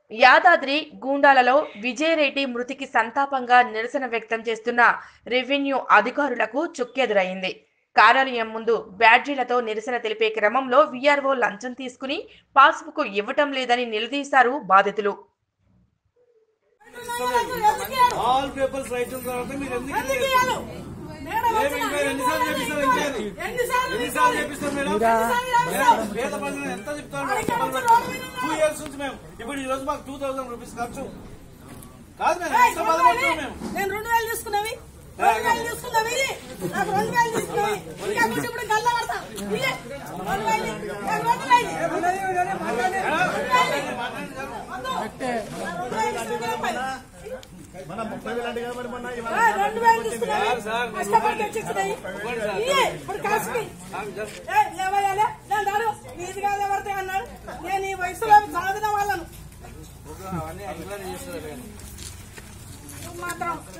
యాదాద్రి గూండాలలో విజయరెడ్డి మృతికి సంతాపంగా నిరసన వ్యక్తం చేస్తున్న రెవెన్యూ అధికారులకు చుక్కెదురైంది. కార్యాలయం ముందు బ్యాడ్జీలతో నిరసన తెలిపే క్రమంలో వీఆర్ఓ లంచం తీసుకుని పాస్బుక్ ఇవ్వటం లేదని నిలదీశారు బాధితులు. ఇప్పుడు ఈ రోజు మాకు 2000 రూపీస్ ఖర్చు కాదు. నేను 2000 తీసుకున్నవి 2000 తీసుకున్నవి నాకు 2000 తీసుకున్నవి ఇంకా కొంచెం ఇప్పుడు గల్లా పడతా ఇల్లే 2000 తీసుకున్నవి కష్టపడి తెచ్చిచ్చినాయి ఇల్లే ఇప్పుడు కాసుకి లేవయాలే నేను దాడు నీది కాదే పడతాయి అన్నాడు. నేను ఈ వయసులో సాధన వాళ్ళను మాత్రం